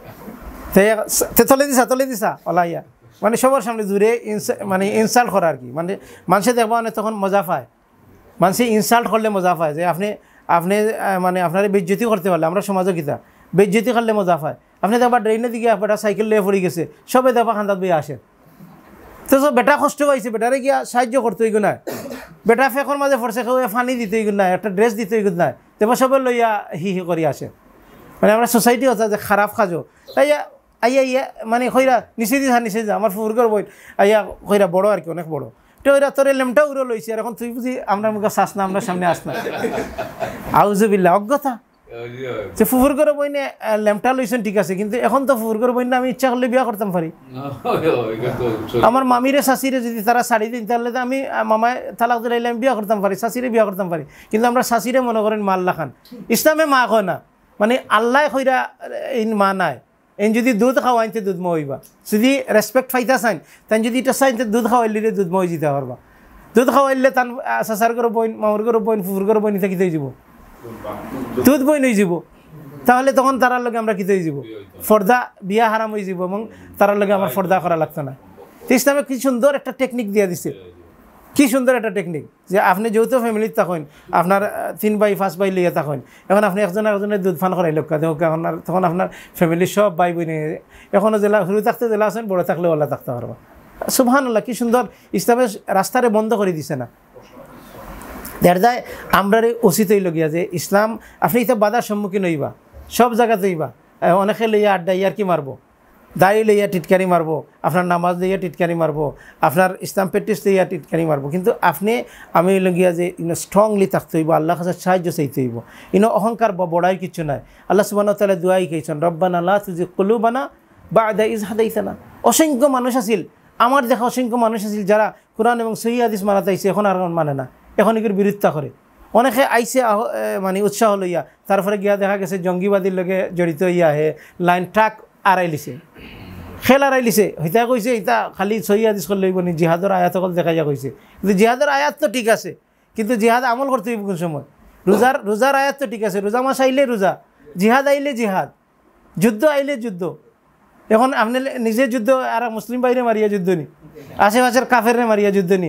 তে তলে দিছা তলে দিছা ওলা ইয়া, মানে সবার সামনে জুড়ে মানে ইনসাল্ট করা আর কি। মানে মানুষে দেখবা মানে তখন মজা পায়, মানুষে ইনসাল্ট করলে মজা পায়, যে আপনি আপনি মানে আপনার বেজ্জতি করতে পারলে, আমরা সমাজও কিতা বেজ্জতি করলে মজা পায়। আপনি দেখবা ড্রেনের দিকে একটা সাইকেল লিয়ে পড়ে গেছে, সবাই দেখবা খান্দাত বইয়া আসে, তো সব বেটা কষ্ট পাইছে, বেটারে গিয়া সাহায্য করতে হইগ না, বেটা ফেঁকর মাঝে ফরসে খেয়ে ফানি দিতে হইগ না, একটা ড্রেস দিতে হইগ না, তেমন সবাই লইয়া হি হি করি আসে। মানে আমরা সোসাইটি হচ্ছে যে খারাপ খাজো, আইয়া আইয়া ইয়া মানে কইরা নিচে দিছা নিচে যা, আমার ফুরগর বই আইয়া কইরা বড় আর কি, অনেক বড়, তো ওইরা তোর লেমটা উড়ো লইছে, আর এখন তুই বুঝি আমরা মুখে চাস না, আমরা সামনে আস না, আউজুবিল্লাহ, অজ্ঞতা। যে ফুফুর করে বই নিয়ে ল্যাম্পটা লইছেন ঠিক আছে, কিন্তু এখন তো ফুফুর করে বই না আমি ইচ্ছা করলে বিয়া করতাম পারি। আমার মামিরে শাশিরে যদি তারা শাড়ি দিন, তাহলে তো আমি মামায় তালাক দিলাইলে আমি বিয়া করতাম পারি, শাশিরে বিয়া করতাম পারি। কিন্তু আমরা শাশিরে মনে করেন মা আল্লাহ খান, ইসলামে মা কয় না, মানে আল্লাহ কইরা ইন মা নাই। এন যদি দুধ খাওয়াইতে দুধ মইবা, যদি রেসপেক্ট পাইতা চাইন, তাই যদি এটা চাইতে দুধ খাওয়াইলে দুধ মই দিতে পারবা। দুধ খাওয়াইলে তার চাচার করে বইন, মামুর করে বইন, ফুফুর করে বইন থাকিতে যাব, দুধ বই নই যাব, তাহলে তখন তারার লগে আমরা কিতে যাব, ফর্দা বিয়া হারাম হয়ে যাব, এবং তারার লগে আমার ফর্দা করা লাগতো না। তো ইসলামে কি সুন্দর একটা টেকনিক দিয়ে দিছে, কি সুন্দর একটা টেকনিক, যে আপনি যৌথ ফ্যামিলিতে থাকেন, আপনার তিন ভাই পাঁচ ভাই লইয়া থাকেন, এখন আপনি একজন একজনের দুধ ফান করাই লোক, তখন আপনার ফ্যামিলির সব ভাই বোন, এখনও জেলা শুরু থাকতে জেলা আছেন, বড় থাকলে ওলা থাকতে পারবা। সুবহানাল্লাহ, কি সুন্দর ইসলামের রাস্তারে বন্ধ করে দিছে না। দেড় যায় আমরা উচিত হইল গিয়া যে ইসলাম আপনি এটা বাধার সম্মুখীন হইবা, সব জায়গাতে হইবা, অনেকে লইয়া আড্ডা ইয়ার কি মারবো, দাড়ি লইয়া টিটকারি মারবো, আপনার নামাজ লইয়া টিটকারি মারবো, আপনার ইসলাম প্র্যাকটিস লইয়া টিটকারি মারবো, কিন্তু আপনি আমি হইল গিয়া যে ইনো স্ট্রংলি থাকতে হইব, আল্লাহ কাছে সাহায্য চাইতে হইব, ইনো অহংকার বা বড়াই কিছু নাই। আল্লাহ সুবহানাহু ওয়া তাআলা দুআই কইছেন, রব্বানা লা তুজিগ কুলুবানা বা'দা ইয হাদাইতানা। অসংখ্য মানুষ আছিল, আমার দেখা অসংখ্য মানুষ আছিল যারা কোরআন এবং সহিহ হাদিস মানাতে আইছে, এখন আর মানে না, এখন এগুলোর বিরোধিতা করে। অনেকে আইসে মানে উৎসাহ লইয়া, তারপরে গিয়া দেখা গেছে জঙ্গিবাদীর লগে জড়িত ইয়া হে লাইন ট্রাক আড়াই লিছে, খেল আড়াই লিছে, হইতা কইছে ইতা খালি সহিহ হাদিস করলে হইব নি, জিহাদের আয়াত সকল দেখাইয়া কইছে। কিন্তু জিহাদের আয়াত তো ঠিক আছে, কিন্তু জিহাদ আমল করতে হইব কোন সময়। রোজার রোজার আয়াত তো ঠিক আছে, রোজা মাস আইলে রোজা, জিহাদ আইলে জিহাদ, যুদ্ধ আইলে যুদ্ধ। এখন আপনি নিজে যুদ্ধ আর মুসলিম বাইরে মারিয়া যুদ্ধ নি, আশেপাশের কাফের মারিয়া যুদ্ধ নি,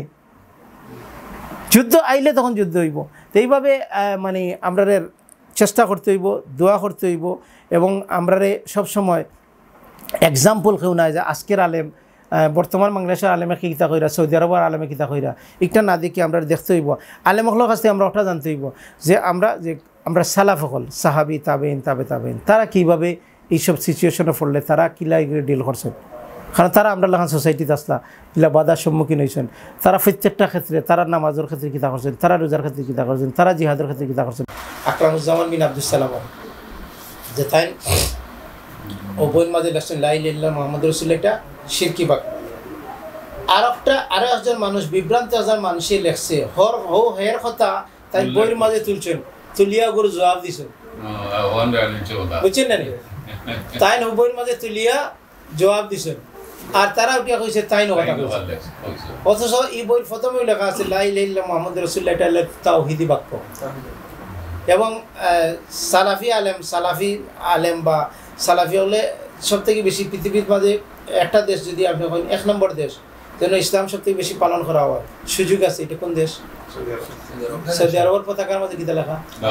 যুদ্ধ আইলে তখন যুদ্ধ হইব। তো এইভাবে মানে আমরা চেষ্টা করতে হইব, দোয়া করতে হইব, এবং আমরা সবসময় এক্সাম্পল কেউ নাই যে আজকের আলেম বর্তমান বাংলাদেশের আলেমে কিতা কইরা, সৌদি আরবের আলেমে কিতা কইরা, একটা না দেখি আমরা দেখতে হইব। আলেমগুলোর কাছ থেকে আমরা ওটা জানতে হইব যে আমরা যে আমরা সালাফ হল, সাহাবি, তাবেইন, তাবে তাবেইন, তারা কীভাবে এইসব সিচুয়েশনে পড়লে তারা কিলা ডিল করছেন। কারণ তারা আমরা লাগান সোসাইটিতে আসলা কিলা বাধার সম্মুখীন হয়েছেন, তারা প্রত্যেকটা ক্ষেত্রে, তারা নামাজের ক্ষেত্রে কিতা করছেন, তারা রোজার ক্ষেত্রে কিতা করছেন, তারা জিহাদের ক্ষেত্রে কিতা করছেন। আকরামুজ্জামান বিন আব্দুল সালাম যে তাই ও বইন মাঝে লাগছেন লা ইলাহা ইল্লাল্লাহ মুহাম্মাদুর রাসূলুল্লাহ, এটা শিরকি বাক্য। আর একটা আরো একজন মানুষ বিভ্রান্ত একজন মানুষে লেখছে হর হো হের কথা তাই বইয়ের মাঝে তুলছেন, তুলিয়া গরু জবাব দিছেন, বুঝছেন না? তাই বইয়ের মাঝে তুলিয়া জবাব দিছেন, আর তারা উঠিয়া কইছে তাই নকথা কইছে। অথচ এই বইয়ের প্রথমেই লেখা আছে লা ইলাহা ইল্লাল্লাহ মুহাম্মাদুর রাসূলুল্লাহ, এটা হলো তাওহীদি বাক্য। এবং সালাফি আলেম সালাফি আলেম বা সালাফি হলে সব থেকে বেশি পৃথিবীর মাঝে একটা দেশ যদি আপনি এক নম্বর দেশ যেন ইসলাম সব থেকে বেশি পালন করা হয় সুযোগ আছে, এটা কোন দেশ? সৌদি আরবের পতাকার মধ্যে কিতা লেখা? লা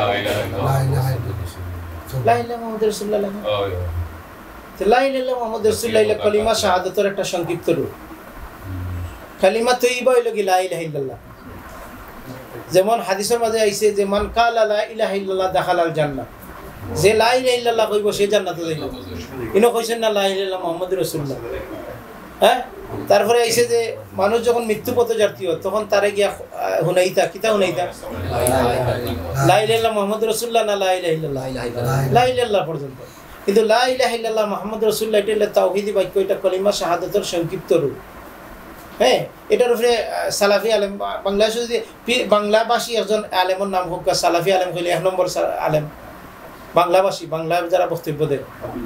ইলাহা ইল্লাল্লাহ মুহাম্মাদুর রাসূলুল্লাহ লেখা। লা ইলাহা ইল্লাল্লাহ মুহাম্মাদুর রাসূলুল্লাহ হলো কালিমা শাহাদাতের একটা সংক্ষিপ্ত রূপ। কালিমা তৈয়বা হলো কি লা ইলাহা ইল্লাল্লাহ। যেমন হাদিসের মাঝে আইছে যে মান কালা লা ইলাহা ইল্লাল্লাহ দাখালাল জান্নাহ, যে লা ইলাহা ইল্লাল্লাহ কইব সে জান্নাতে যাইব। ইনো কইছেন না লা ইলাহা ইল্লাল্লাহ মুহাম্মাদুর রাসূলুল্লাহ। হ্যাঁ, তারপরে আইছে যে মানুষ যখন মৃত্যু পথে যাত্রী হয় তখন তারে গিয়া হুনাইতা কিতা হুনাইতা লা ইলাহা ইল্লাল্লাহ মুহাম্মাদুর রাসূলুল্লাহ না লা ইলাহা ইল্লাল্লাহ, লা ইলাহা ইল্লাল্লাহ পর্যন্ত। কিন্তু লা ইলাহা ইল্লাল্লাহ মুহাম্মাদুর রাসূলুল্লাহ এটা হলো তাওহীদি বাক্য, এটা কালিমা শাহাদাতের সংক্ষিপ্ত রূপ। হ্যাঁ, এটার উপরে সালাফি আলেম বাংলাদেশে যদি বাংলাভাষী একজন আলেমের নাম হোক সালাফি আলেম হইলে এক নম্বর আলেম বাংলাভাষী, বাংলা যারা বক্তব্য দেয়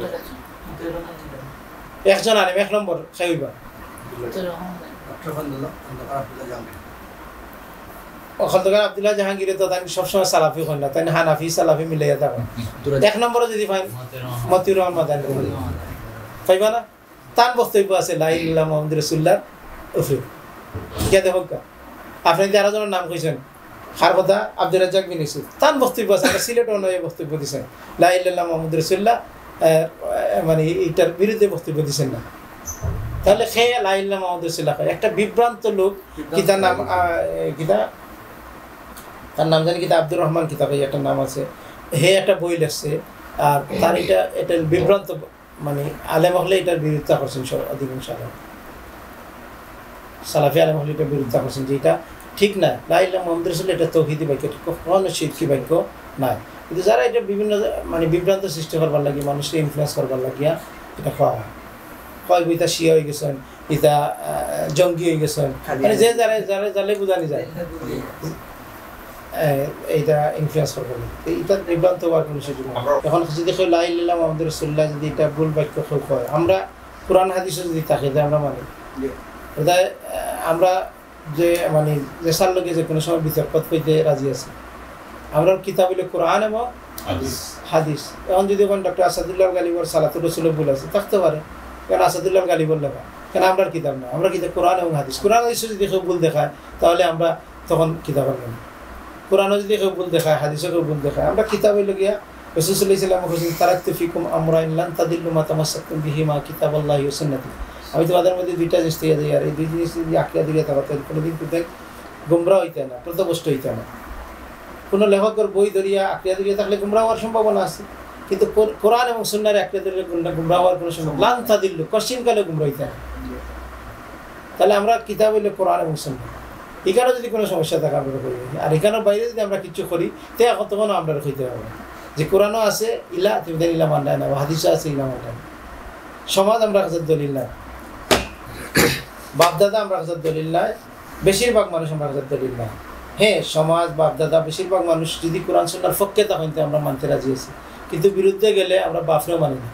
একজন আলেম এক নম্বর খাইবা খন্দকার আব্দুল্লাহ জাহাঙ্গীর। তো তাই সবসময় সালাফি হয় না, তাই হানাফি সালাফি মিলাইয়া থাকেন। এক নম্বরে যদি পাই মতিউর রহমান মাদানী পাইবা না, তার বক্তব্য আছে লা ইলাহা ইল্লাল্লাহ মুহাম্মাদুর রাসূলুল্লাহ উফরে কে দেখো আপনি যে আরো জনের নাম কইছেন হার কথা আব্দুর রাজ্জাক বিন ইউসুফ, তার বক্তব্য আছে সিলেটও নয় বক্তব্য দিচ্ছেন লা ইলাহা ইল্লাল্লাহ মুহাম্মাদুর রাসূলুল্লাহ, মানে এটার বিরুদ্ধে বক্তব্য দিচ্ছেন না। তাহলে খে লা ইলাহা ইল্লাল্লাহ মুহাম্মাদুর রাসূলুল্লাহ একটা বিভ্রান্ত লোক কিতার নাম কিতা তার নাম জানি কিতা আব্দুর রহমান কিতাব একটা নাম আছে, হে একটা বই লেখছে আর তার এটা এটা বিভ্রান্ত মানে আলেম হলে এটার বিরোধিতা করছেন অধিকাংশ আলেম সালাফি আলেম হলে এটার বিরোধিতা করছেন যে এটা ঠিক না, লা ইলাহা ইল্লাল্লাহ মুহাম্মাদুর রাসূলুল্লাহ এটা তাওহীদি বাক্য, কখনো শিরকি বাক্য নয়। কিন্তু যারা এটা বিভিন্ন মানে বিভ্রান্ত সৃষ্টি করবার লাগিয়া মানুষকে ইনফ্লুয়েন্স করবার লাগিয়া এটা খাওয়া হয়, কয় বইটা শিয়া হয়ে গেছেন, ইটা জঙ্গি হয়ে গেছেন, মানে যে যারা যারা জালে বুঝানি যায় এইটা ইনফ্লুয়েন্স করবার লাগে, এটা বিভ্রান্ত হওয়ার কোনো সুযোগ নেই। এখন যদি কেউ লা ইলাহা ইল্লাল্লাহ মুহাম্মাদুর রাসূলুল্লাহ যদি এটা ভুল বাক্য কেউ হয়, আমরা কোরআন হাদিসে যদি তাকে আমরা মানি, তাই আমরা যে মানে যে সার লোকে যে কোনো সময় বিতর্ক করতে রাজি আছি। আমরা কিতাব হইল কোরআন এবং হাদিস। এখন যদি কোন ডক্টর আসাদুল্লাহ গালিবর সালাতুর রাসূলের ভুল আছে থাকতে পারে, কারণ আসাদুল্লাহ গালিবর লেখা, কেন আমরা কিতাব না, আমরা কিতাব কোরআন এবং হাদিস। কোরআন হাদিসে যদি কেউ ভুল দেখায় তাহলে আমরা তখন কিতাব আনলাম, কোরআনও যদি কেউ ভুল দেখায় হাদিসও কেউ ভুল দেখায় আমরা কিতাব হইল গিয়া রাসূল সাল্লাল্লাহু আলাইহি ওয়াসাল্লাম বলেছেন তারাকতু ফিকুম আমরাইন লান তাদিল্লু মা তামাসসাকতুম বিহিমা কিতাবাল্লাহি ওয়া সুন্নতি। আমি তোমাদের মধ্যে দুইটা জিনিস দিয়ে দিই, আর এই দুই জিনিস যদি আঁকিয়া দিলে থাকো তাহলে কোনোদিন কিন্তু গুমরা হইতে না, প্রতবষ্ট হইতে না। কোনো লেখকের বই ধরিয়া আঁকিয়া ধরিয়া থাকলে গুমরা হওয়ার সম্ভাবনা আছে, কিন্তু কোরআন এবং সুন্নাহর আঁকিয়া ধরিলে গুমরা হওয়ার কোনো সম্ভাবনা লান তাদিল্লু কশিনকালে গুমরা হইতে না। তাহলে আমরা কিতাব হইলে কোরআন এবং সুন্নাহ, এখানেও যদি কোনো সমস্যা থাকে আমরা করি, আর এখানের বাইরে যদি আমরা কিছু করি তে এখন তখন আমরা হইতে হবে যে কোরআনও আছে ইলা তুমি ইলা মান্ডায় না, হাদিসও আছে ইলা মান্ডায় না। সমাজ আমরা কাছে দলিল নাই, বাপদাদা আমরা কাছে দলিল নাই, বেশিরভাগ মানুষ আমরা কাছে দলিল নাই। হ্যাঁ, সমাজ বাপদাদা বেশিরভাগ মানুষ যদি কোরআন সুন্নাহর পক্ষে তখন আমরা মানতে রাজি আছি, কিন্তু বিরুদ্ধে গেলে আমরা বাপরেও মানি না।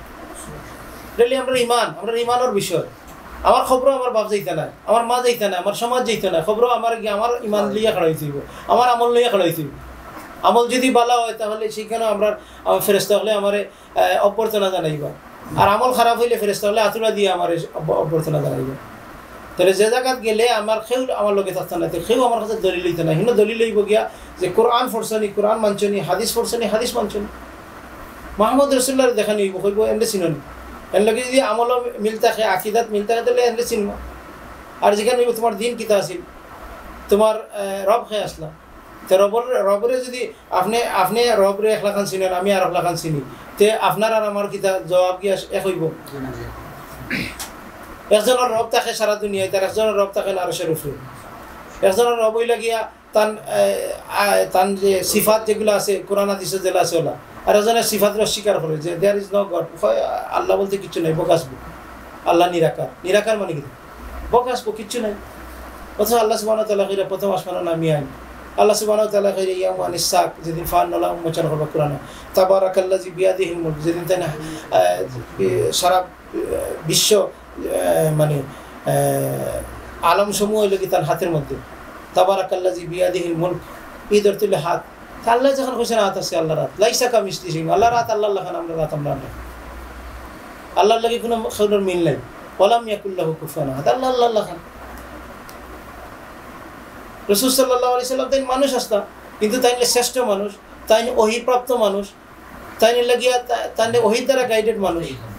রেলি আমরা ইমান, আমরা ইমানের বিষয়। আমার খবরও আমার বাপ যাইতে না, আমার মা যাইতে না, আমার সমাজ যাইতে না, খবরও আমার আমার ইমান লইয়া খেলা হইতেইব, আমার আমল লইয়া খেলা হইতেইব। আমল যদি বালা হয় তাহলে সেইখানেও আমরা ফেরেশতা হলে আমার অভ্যর্থনা জানাইবা, আর আমল খারাপ হইলে ফেরেশতা হলে আতুরা দিয়ে আমার অভ্যর্থনা জানাইবা। তাহলে যে জায়গাত গেলে আমার সেও আমার লগে থাকতে না, সেও আমার কাছে দলিল লইতে না, হিনো দলিল লইব গিয়া যে কোরআন ফরসনি কোরআন মানছনি, হাদিস ফরসনি হাদিস মানছনি, মুহাম্মদ রাসূলুল্লাহ দেখা নিব কইব এন্ডে চিননি। এর লগে যদি আমল মিল থাকে, আকিদাত মিল থাকে তাহলে এন্ডে চিনব। আর যেখানে তোমার দিন কিতা আছিল, তোমার রব খেয়ে আসলাম, তো রবর রবরে যদি আপনি আপনি রবরে এক লাখান চিনেন, আমি আর এক লাখান চিনি, তে আপনার আর আমার কিতা জবাব কি এক হইব? একজনের রব থাকে সারা দুনিয়ায়, তার একজনের রব থাকে আরশের উপরে। একজনের রব হইলা গিয়া তান তান যে সিফাত যেগুলো আছে কোরআন হাদিসে যেগুলো আছে ওলা, আর একজনের সিফাত অস্বীকার করে যে দেয়ার ইজ নো গড, আল্লাহ বলতে কিছু নেই, বোকাসবু। আল্লাহ নিরাকার, নিরাকার মানে কি বকাস কিচ্ছু নাই। অথচ আল্লাহ সুবহানাহু ওয়া তাআলা কইরা প্রথম আসমানে নামিয়ে আইন, আল্লাহ সুবহানাহু ওয়া তাআলা কইরা ইয়াউমা আনিসাক যেদিন ফান্নালা উম্মাচান করবে কোরআন, তাবারাকাল্লাযী বিয়াদিহিল মুলক যেদিন তাই না সারা বিশ্ব মানে আলম সমূহ হইল কি তার হাতের মধ্যে, তাবারাকাল্লাযী বিয়াদিহিল মুলক এই ধরতুল হাত। আল্লাহ যখন কইছেন হাত আছে আল্লাহ রাত লাইসা কামিসলিহি, আল্লাহ রাত আল্লাহ খান আমরা রাত আমরা না, আল্লাহর লাগি কোনো খাউলের মিল নাই। ওয়ালাম ইয়াকুল্লাহু কুফুয়ান আহাদ, আল্লাহ আল্লাহ খান। রাসূল সাল্লাল্লাহু আলাইহি সাল্লাম তাই মানুষ আসতা, কিন্তু তাইলে শ্রেষ্ঠ মানুষ, তাই ওহীপ্রাপ্ত মানুষ, তাই লাগিয়া তাই ওহী দ্বারা গাইডেড মানুষ।